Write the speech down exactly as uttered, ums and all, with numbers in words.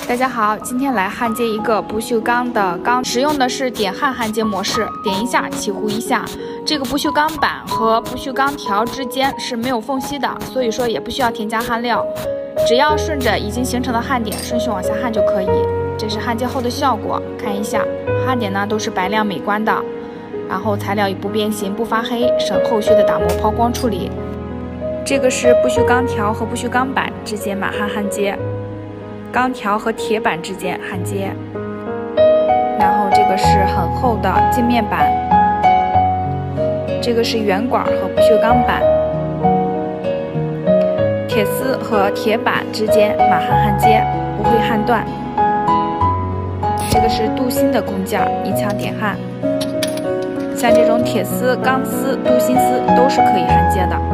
大家好，今天来焊接一个不锈钢的钢，使用的是点焊焊接模式，点一下起糊一下。这个不锈钢板和不锈钢条之间是没有缝隙的，所以说也不需要添加焊料，只要顺着已经形成的焊点顺序往下焊就可以。这是焊接后的效果，看一下，焊点呢都是白亮美观的，然后材料也不变形不发黑，省后续的打磨抛光处理。这个是不锈钢条和不锈钢板之间马焊焊接。钢条和铁板之间焊接，然后这个是很厚的镜面板，这个是圆管和不锈钢板，铁丝和铁板之间马焊焊接，不会焊断。这个是镀锌的工件，一枪点焊。像这种铁丝、钢丝、镀锌丝都是可以焊接的。